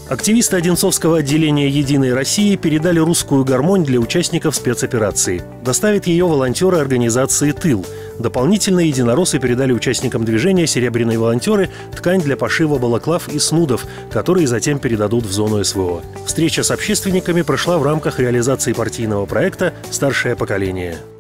Активисты Одинцовского отделения «Единой России» передали русскую гармонь для участников спецоперации. Доставят ее волонтеры организации «Тыл». Дополнительно единороссы передали участникам движения «Серебряные волонтеры» ткань для пошива балаклав и снудов, которые затем передадут в зону СВО. Встреча с общественниками прошла в рамках реализации партийного проекта «Старшее поколение».